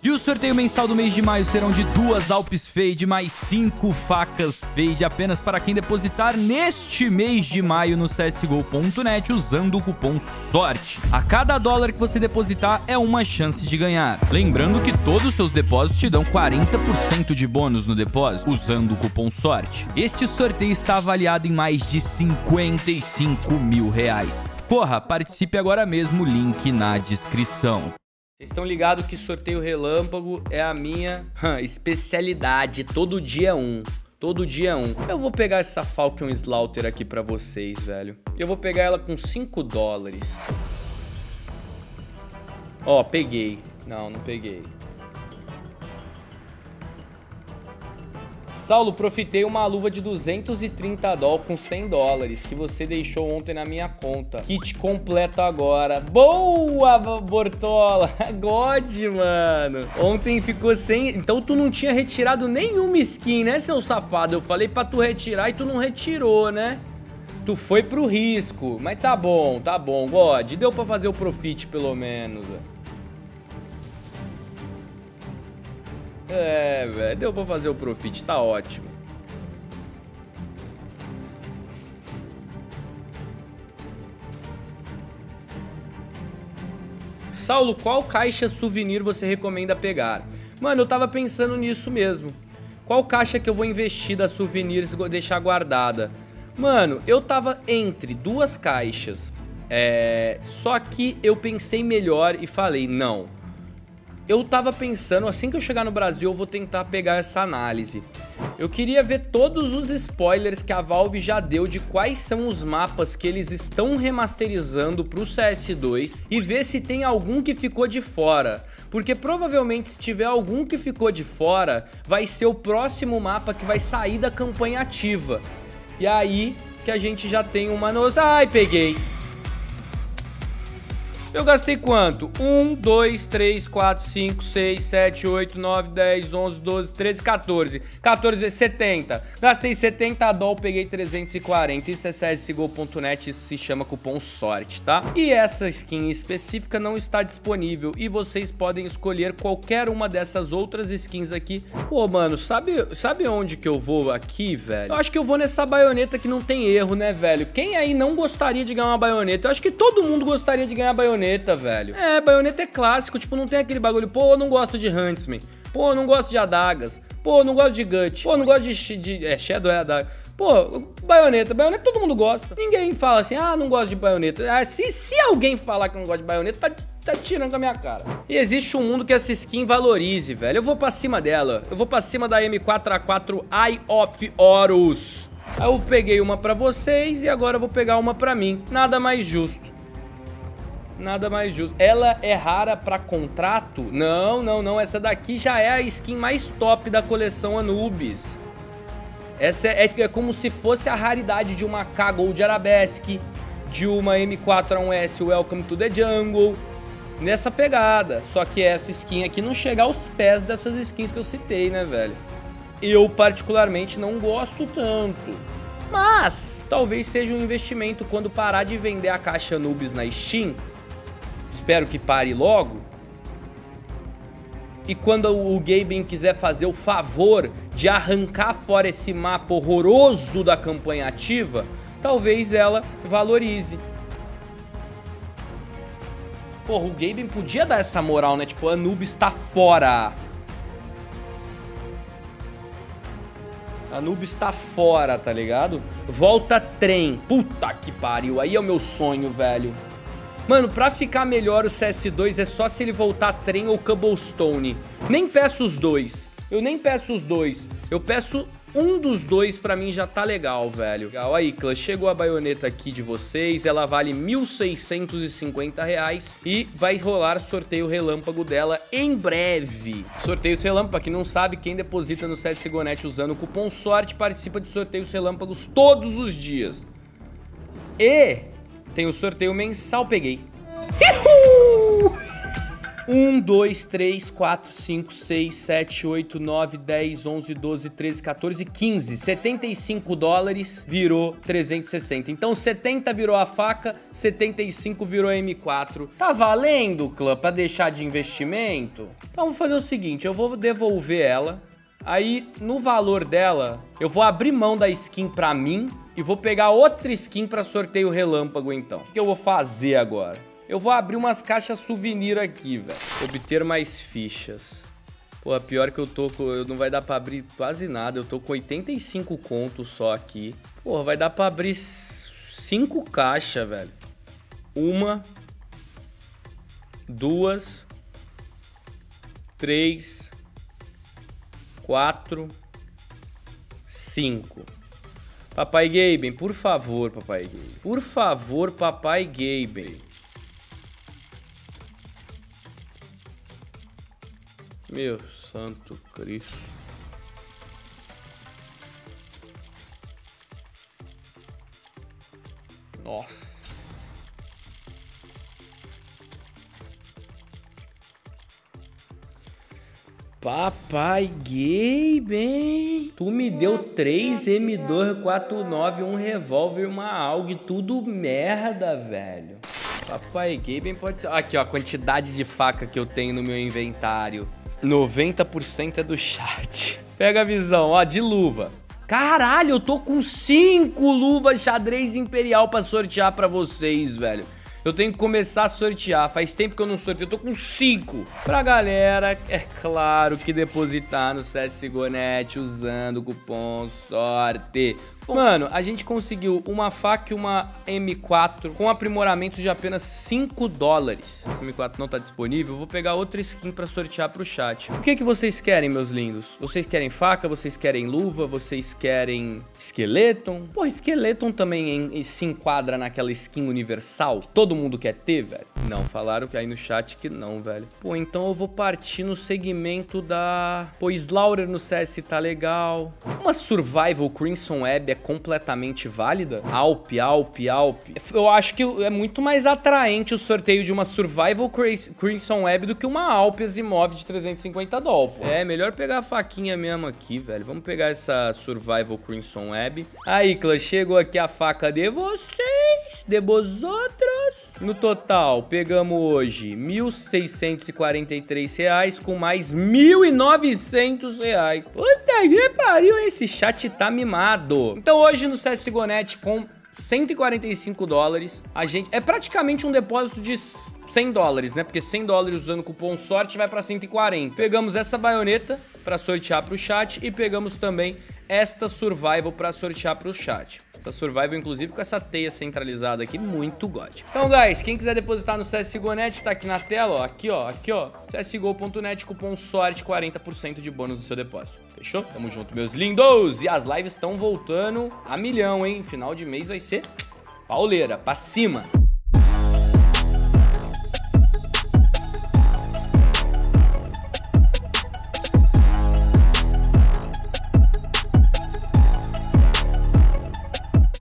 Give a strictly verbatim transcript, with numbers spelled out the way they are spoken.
E o sorteio mensal do mês de maio serão de duas Alpes Fade mais cinco facas Fade apenas para quem depositar neste mês de maio no C S G O ponto net usando o cupom SORTE. A cada dólar que você depositar é uma chance de ganhar. Lembrando que todos os seus depósitos te dão quarenta por cento de bônus no depósito usando o cupom SORTE. Este sorteio está avaliado em mais de cinquenta e cinco mil reais. Porra, participe agora mesmo, link na descrição. Vocês estão ligados que sorteio relâmpago é a minha hum, especialidade. Todo dia um. Todo dia um. Eu vou pegar essa Falcon Slaughter aqui pra vocês, velho. Eu vou pegar ela com cinco dólares. Ó, peguei. Não, não peguei. Saulo, profitei uma luva de duzentos e trinta dólares com cem dólares que você deixou ontem na minha conta. Kit completo agora. Boa, Bortola. God, mano. Ontem ficou sem... Então tu não tinha retirado nenhuma skin, né, seu safado? Eu falei pra tu retirar e tu não retirou, né? Tu foi pro risco. Mas tá bom, tá bom, God. Deu pra fazer o profit, pelo menos, velho. É, velho, deu pra fazer o profit, tá ótimo. Saulo, qual caixa souvenir você recomenda pegar? Mano, eu tava pensando nisso mesmo. Qual caixa que eu vou investir das souvenirs e deixar guardada? Mano, eu tava entre duas caixas. É... Só que eu pensei melhor e falei, não. Eu tava pensando, assim que eu chegar no Brasil, eu vou tentar pegar essa análise. Eu queria ver todos os spoilers que a Valve já deu de quais são os mapas que eles estão remasterizando pro C S dois e ver se tem algum que ficou de fora. Porque provavelmente se tiver algum que ficou de fora, vai ser o próximo mapa que vai sair da campanha ativa. E aí que a gente já tem uma noção... Ai, peguei! Eu gastei quanto? um, dois, três, quatro, cinco, seis, sete, oito, nove, dez, onze, doze, treze, quatorze. quatorze vezes setenta. Gastei setenta dólares, peguei trezentos e quarenta. Isso é C S G O ponto net, isso se chama cupom SORTE, tá? E essa skin específica não está disponível e vocês podem escolher qualquer uma dessas outras skins aqui. Pô, mano, sabe, sabe onde que eu vou aqui, velho? Eu acho que eu vou nessa baioneta que não tem erro, né, velho? Quem aí não gostaria de ganhar uma baioneta? Eu acho que todo mundo gostaria de ganhar baioneta. Velho. É, baioneta é clássico, tipo, não tem aquele bagulho, pô, eu não gosto de Huntsman, pô, eu não gosto de adagas, pô, eu não gosto de Gut, pô, eu não gosto de, de é, Shadow é adaga, pô, baioneta, baioneta todo mundo gosta, ninguém fala assim, ah, não gosto de baioneta, ah, se, se alguém falar que não gosta de baioneta, tá, tá tirando com a minha cara. E existe um mundo que essa skin valorize, velho, eu vou pra cima dela, eu vou pra cima da M quatro A quatro Eye of Horus. Aí eu peguei uma pra vocês e agora eu vou pegar uma pra mim, nada mais justo. Nada mais justo. Ela é rara pra contrato? Não, não, não. Essa daqui já é a skin mais top da coleção Anubis. Essa é, é, é como se fosse a raridade de uma K Gold Arabesque, de uma M quatro A um S Welcome to the Jungle. Nessa pegada. Só que essa skin aqui não chega aos pés dessas skins que eu citei, né, velho? Eu, particularmente, não gosto tanto. Mas, talvez seja um investimento quando parar de vender a caixa Anubis na Steam. Espero que pare logo. E quando o Gaben quiser fazer o favor de arrancar fora esse mapa horroroso da campanha ativa, talvez ela valorize. Porra, o Gaben podia dar essa moral, né? Tipo, Anubis tá fora. Anubis tá fora, tá ligado? Volta trem. Puta que pariu. Aí é o meu sonho, velho. Mano, pra ficar melhor o C S dois é só se ele voltar trem ou cobblestone. Nem peço os dois. Eu nem peço os dois. Eu peço um dos dois, pra mim já tá legal, velho. Legal, aí, Clã, chegou a baioneta aqui de vocês. Ela vale mil seiscentos e cinquenta reais e vai rolar sorteio relâmpago dela em breve. Sorteio relâmpago, pra quem não sabe, quem deposita no C S G O ponto net usando o cupom SORTE participa de sorteios relâmpagos todos os dias. E... tem o sorteio mensal, peguei. Uhul! um, dois, três, quatro, cinco, seis, sete, oito, nove, dez, onze, doze, treze, quatorze, quinze. setenta e cinco dólares virou trezentos e sessenta. Então setenta virou a faca, setenta e cinco virou a M quatro. Tá valendo, clã, pra deixar de investimento? Então vou fazer o seguinte, eu vou devolver ela. Aí, no valor dela, eu vou abrir mão da skin pra mim e vou pegar outra skin pra sorteio relâmpago, então. O que eu vou fazer agora? Eu vou abrir umas caixas souvenir aqui, velho. Obter mais fichas. Pô, pior que eu tô com... Eu não vai dar pra abrir quase nada. Eu tô com oitenta e cinco contos só aqui. Pô, vai dar pra abrir cinco caixas, velho. Uma. Duas. Três. Quatro. Cinco. Papai Gaben, por favor, Papai Gaben. Por favor, Papai Gaben. Meu santo Cristo. Nossa. Papai Gaben. Tu me deu três M dois quatro nove, um revólver, uma A U G, tudo merda, velho. Papai Gaben pode ser... Aqui, ó, a quantidade de faca que eu tenho no meu inventário. noventa por cento é do chat. Pega a visão, ó, de luva. Caralho, eu tô com cinco luvas xadrez imperial pra sortear pra vocês, velho. Eu tenho que começar a sortear. Faz tempo que eu não sorteio. Eu tô com cinco. Pra galera, é claro que depositar no C S G O ponto net usando o cupom SORTE. Mano, a gente conseguiu uma faca e uma M quatro com aprimoramento de apenas cinco dólares. Essa M quatro não tá disponível, eu vou pegar outra skin pra sortear pro chat. O que que vocês querem, meus lindos? Vocês querem faca? Vocês querem luva? Vocês querem Skeleton? Pô, Skeleton também se enquadra naquela skin universal que todo mundo quer ter, velho? Não, falaram que aí no chat que não, velho. Pô, então eu vou partir no segmento da... Pô, Slaughter no C S tá legal. Uma Survival Crimson Web é completamente válida? Alp, Alp, Alp. Eu acho que é muito mais atraente o sorteio de uma Survival Crimson Web do que uma Alp Asimov de trezentos e cinquenta dólares. É, melhor pegar a faquinha mesmo aqui, velho. Vamos pegar essa Survival Crimson Web. Aí, clã, chegou aqui a faca de vocês, de vosotros. No total, pegamos hoje mil seiscentos e quarenta e três reais com mais mil e novecentos reais. Puta que pariu, esse chat tá mimado. Então hoje no C S G O ponto net com cento e quarenta e cinco dólares, a gente... É praticamente um depósito de cem dólares, né? Porque cem dólares usando o cupom SORTE vai pra cento e quarenta. Pegamos essa baioneta pra sortear pro chat e pegamos também esta Survival pra sortear pro chat. Essa Survival, inclusive, com essa teia centralizada aqui, muito god. Então, guys, quem quiser depositar no C S G O ponto net, tá aqui na tela, ó. Aqui, ó. Aqui, ó. C S G O ponto net, cupom SORTE, quarenta por cento de bônus no seu depósito. Fechou? Tamo junto, meus lindos! E as lives estão voltando a milhão, hein? Final de mês vai ser pauleira, pra cima.